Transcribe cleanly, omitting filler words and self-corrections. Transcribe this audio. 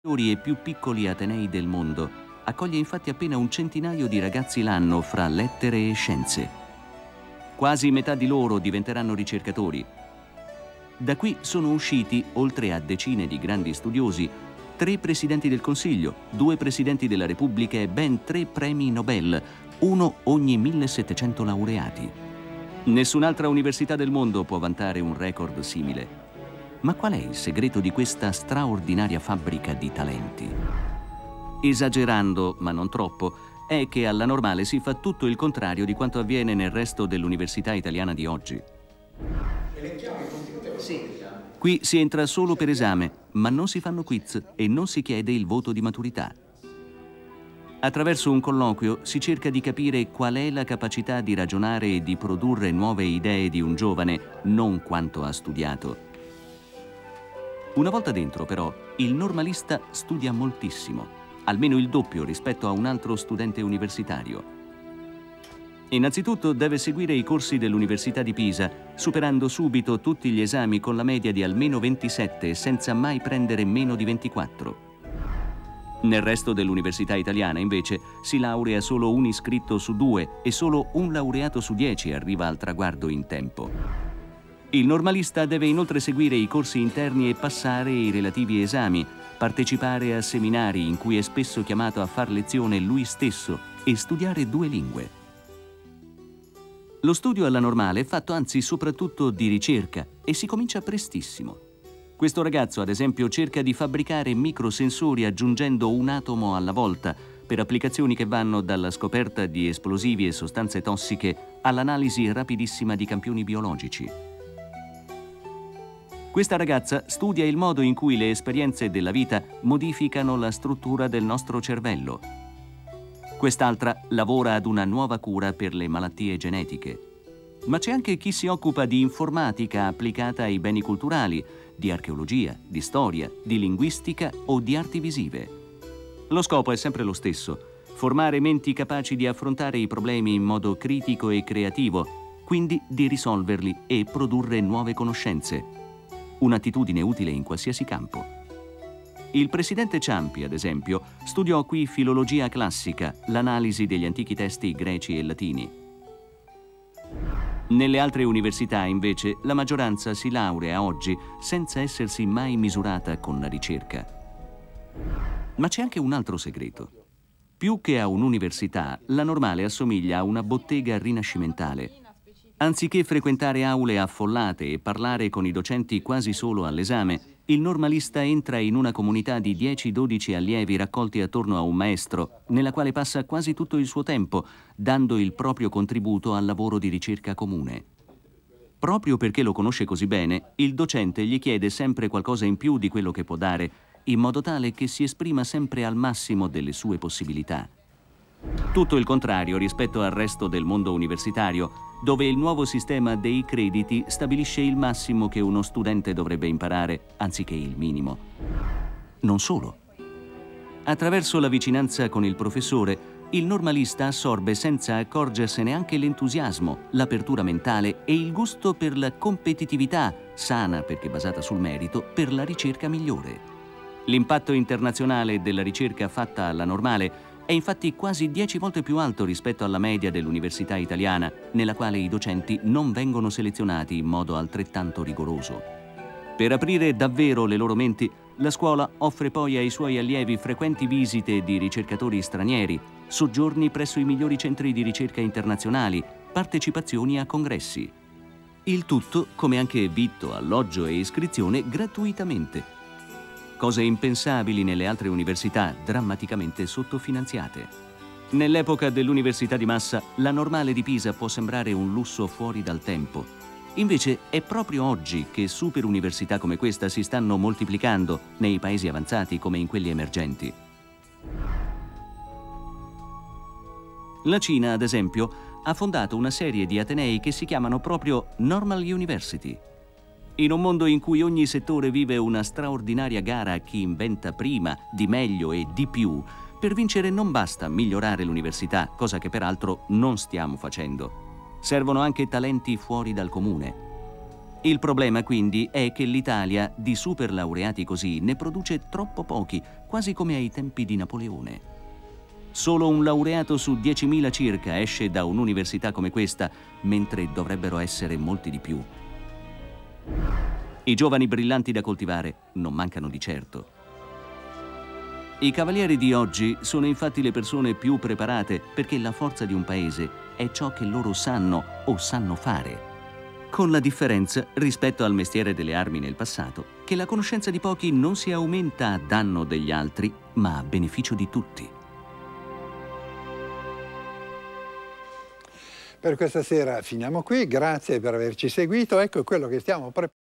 E più piccoli atenei del mondo, accoglie infatti appena un centinaio di ragazzi l'anno fra lettere e scienze. Quasi metà di loro diventeranno ricercatori. Da qui sono usciti, oltre a decine di grandi studiosi, 3 presidenti del Consiglio, 2 presidenti della Repubblica e ben 3 premi Nobel, uno ogni 1700 laureati. Nessun'altra università del mondo può vantare un record simile. Ma qual è il segreto di questa straordinaria fabbrica di talenti? Esagerando, ma non troppo, è che alla Normale si fa tutto il contrario di quanto avviene nel resto dell'università italiana di oggi. Qui si entra solo per esame, ma non si fanno quiz e non si chiede il voto di maturità. Attraverso un colloquio si cerca di capire qual è la capacità di ragionare e di produrre nuove idee di un giovane, non quanto ha studiato. Una volta dentro, però, il normalista studia moltissimo, almeno il doppio rispetto a un altro studente universitario. Innanzitutto deve seguire i corsi dell'Università di Pisa, superando subito tutti gli esami con la media di almeno 27 senza mai prendere meno di 24. Nel resto dell'università italiana, invece, si laurea solo un iscritto su 2 e solo un laureato su 10 arriva al traguardo in tempo. Il normalista deve inoltre seguire i corsi interni e passare i relativi esami, partecipare a seminari in cui è spesso chiamato a far lezione lui stesso e studiare 2 lingue. Lo studio alla Normale è fatto anzi soprattutto di ricerca e si comincia prestissimo. Questo ragazzo, ad esempio, cerca di fabbricare microsensori aggiungendo un atomo alla volta per applicazioni che vanno dalla scoperta di esplosivi e sostanze tossiche all'analisi rapidissima di campioni biologici. Questa ragazza studia il modo in cui le esperienze della vita modificano la struttura del nostro cervello. Quest'altra lavora ad una nuova cura per le malattie genetiche. Ma c'è anche chi si occupa di informatica applicata ai beni culturali, di archeologia, di storia, di linguistica o di arti visive. Lo scopo è sempre lo stesso: formare menti capaci di affrontare i problemi in modo critico e creativo, quindi di risolverli e produrre nuove conoscenze. Un'attitudine utile in qualsiasi campo. Il presidente Ciampi, ad esempio, studiò qui filologia classica, l'analisi degli antichi testi greci e latini. Nelle altre università, invece, la maggioranza si laurea oggi senza essersi mai misurata con la ricerca. Ma c'è anche un altro segreto. Più che a un'università, la Normale assomiglia a una bottega rinascimentale. Anziché frequentare aule affollate e parlare con i docenti quasi solo all'esame, il normalista entra in una comunità di 10-12 allievi raccolti attorno a un maestro, nella quale passa quasi tutto il suo tempo, dando il proprio contributo al lavoro di ricerca comune. Proprio perché lo conosce così bene, il docente gli chiede sempre qualcosa in più di quello che può dare, in modo tale che si esprima sempre al massimo delle sue possibilità. Tutto il contrario rispetto al resto del mondo universitario, dove il nuovo sistema dei crediti stabilisce il massimo che uno studente dovrebbe imparare, anziché il minimo. Non solo. Attraverso la vicinanza con il professore, il normalista assorbe senza accorgersene anche l'entusiasmo, l'apertura mentale e il gusto per la competitività, sana perché basata sul merito, per la ricerca migliore. L'impatto internazionale della ricerca fatta alla Normale è infatti quasi 10 volte più alto rispetto alla media dell'università italiana, nella quale i docenti non vengono selezionati in modo altrettanto rigoroso. Per aprire davvero le loro menti, la scuola offre poi ai suoi allievi frequenti visite di ricercatori stranieri, soggiorni presso i migliori centri di ricerca internazionali, partecipazioni a congressi. Il tutto, come anche vitto, alloggio e iscrizione, gratuitamente. Cose impensabili nelle altre università, drammaticamente sottofinanziate. Nell'epoca dell'università di massa, la Normale di Pisa può sembrare un lusso fuori dal tempo. Invece è proprio oggi che superuniversità come questa si stanno moltiplicando nei paesi avanzati come in quelli emergenti. La Cina, ad esempio, ha fondato una serie di atenei che si chiamano proprio Normal University. In un mondo in cui ogni settore vive una straordinaria gara a chi inventa prima, di meglio e di più, per vincere non basta migliorare l'università, cosa che peraltro non stiamo facendo. Servono anche talenti fuori dal comune. Il problema quindi è che l'Italia di superlaureati così ne produce troppo pochi, quasi come ai tempi di Napoleone. Solo un laureato su 10.000 circa esce da un'università come questa, mentre dovrebbero essere molti di più. I giovani brillanti da coltivare non mancano di certo. I cavalieri di oggi sono infatti le persone più preparate, perché la forza di un paese è ciò che loro sanno o sanno fare. Con la differenza rispetto al mestiere delle armi nel passato, che la conoscenza di pochi non si aumenta a danno degli altri, ma a beneficio di tutti. Per questa sera finiamo qui, grazie per averci seguito. Ecco quello che stiamo preparando.